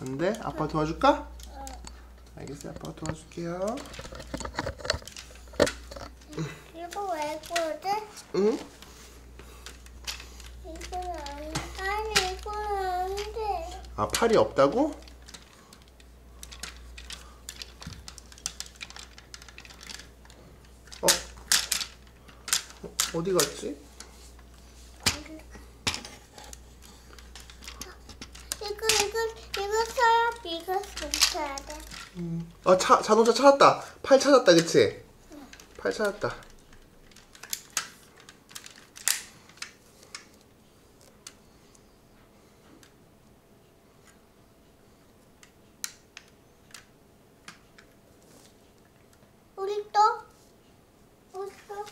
안 돼? 아빠 도와줄까? 알겠어요. 아빠가 도와줄게요. 이거 왜 그러지? 응? 이건 안 돼. 아니, 이건 안 돼. 아, 팔이 없다고? 어디 갔지? 이거 써야 이거 써야 돼. 아, 자동차 찾았다. 팔 찾았다, 그치? 팔 찾았다. 우리 또? 우리 또?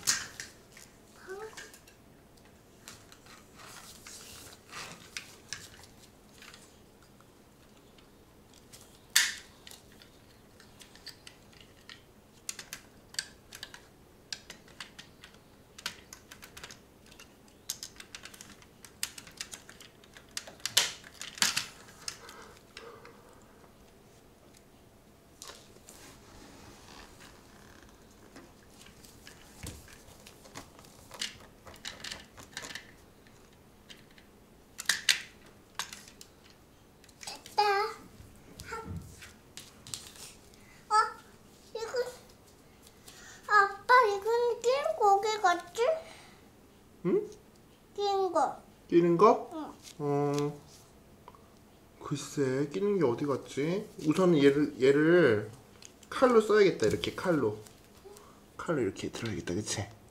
응? 끼는 거. 끼는 거? 응. 글쎄, 끼는 게 어디 갔지? 우선은 얘를 칼로 써야겠다. 이렇게 칼로 이렇게 들어야겠다, 그치?